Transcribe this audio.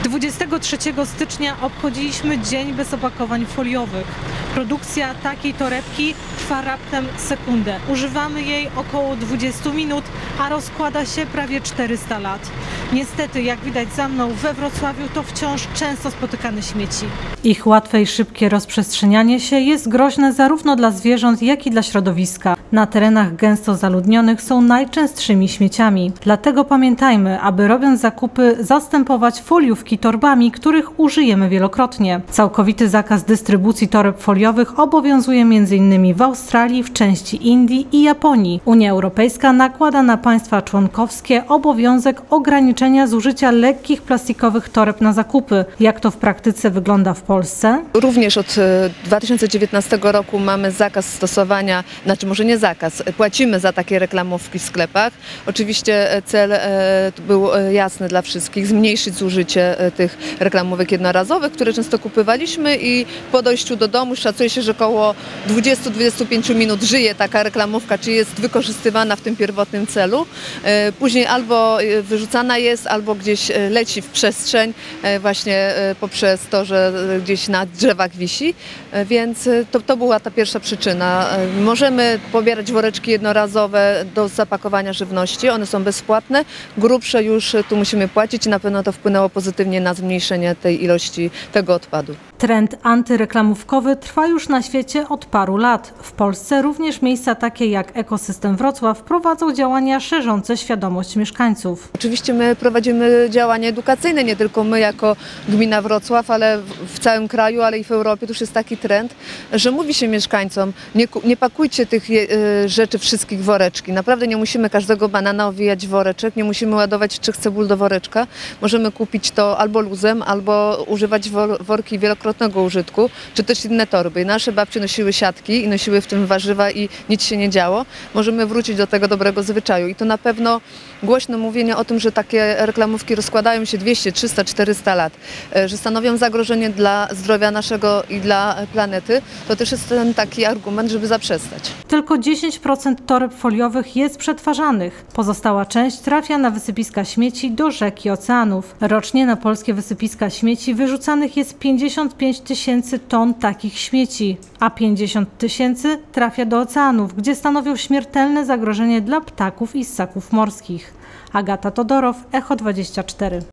23 stycznia obchodziliśmy Dzień bez opakowań foliowych. Produkcja takiej torebki trwa raptem sekundę. Używamy jej około 20 minut, a rozkłada się prawie 400 lat. Niestety, jak widać za mną, we Wrocławiu to wciąż często spotykane śmieci. Ich łatwe i szybkie rozprzestrzenianie się jest groźne zarówno dla zwierząt, jak i dla środowiska. Na terenach gęsto zaludnionych są najczęstszymi śmieciami. Dlatego pamiętajmy, aby robiąc zakupy, zastępować foliówki torbami, których użyjemy wielokrotnie. Całkowity zakaz dystrybucji toreb foliowych obowiązuje m.in. w Australii, w części Indii i Japonii. Unia Europejska nakłada na państwa członkowskie obowiązek ograniczenia zużycia lekkich plastikowych toreb na zakupy. Jak to w praktyce wygląda w Polsce? Również od 2019 roku mamy zakaz stosowania, może nie zakaz, płacimy za takie reklamówki w sklepach. Oczywiście cel był jasny dla wszystkich, zmniejszyć zużycie tych reklamówek jednorazowych, które często kupowaliśmy i po dojściu do domu szacuje się, że około 20-25 minut żyje taka reklamówka, czy jest wykorzystywana w tym pierwotnym celu. Później albo wyrzucana jest, albo gdzieś leci w przestrzeń właśnie poprzez to, że gdzieś na drzewach wisi, więc to była ta pierwsza przyczyna. Możemy pobierać woreczki jednorazowe do zapakowania żywności, one są bezpłatne, grubsze już tu musimy płacić i na pewno to wpłynęło pozytywnie na zmniejszenie tej ilości tego odpadu. Trend antyreklamówkowy trwa już na świecie od paru lat. W Polsce również miejsca takie jak Ekosystem Wrocław prowadzą działania szerzące świadomość mieszkańców. Oczywiście my prowadzimy działania edukacyjne, nie tylko my jako gmina Wrocław, ale w całym kraju, ale i w Europie. To już jest taki trend, że mówi się mieszkańcom, nie pakujcie tych rzeczy wszystkich w woreczki. Naprawdę nie musimy każdego banana owijać w woreczek, nie musimy ładować 3 cebul do woreczka. Możemy kupić to albo luzem, albo używać worki wielokrotnego użytku, czy też inne torby. Nasze babcie nosiły siatki i nosiły w tym warzywa i nic się nie działo. Możemy wrócić do tego dobrego zwyczaju i to na pewno głośno mówienie o tym, że takie reklamówki rozkładają się 200, 300, 400 lat, że stanowią zagrożenie dla zdrowia naszego i dla planety, to też jest ten taki argument, żeby zaprzestać. Tylko 10% toreb foliowych jest przetwarzanych. Pozostała część trafia na wysypiska śmieci do rzek i oceanów. Rocznie na polskie wysypiska śmieci wyrzucanych jest 55 000 ton takich śmieci, a 50 000 trafia do oceanów, gdzie stanowią śmiertelne zagrożenie dla ptaków i ssaków morskich. Agata Todorow, Echo 24.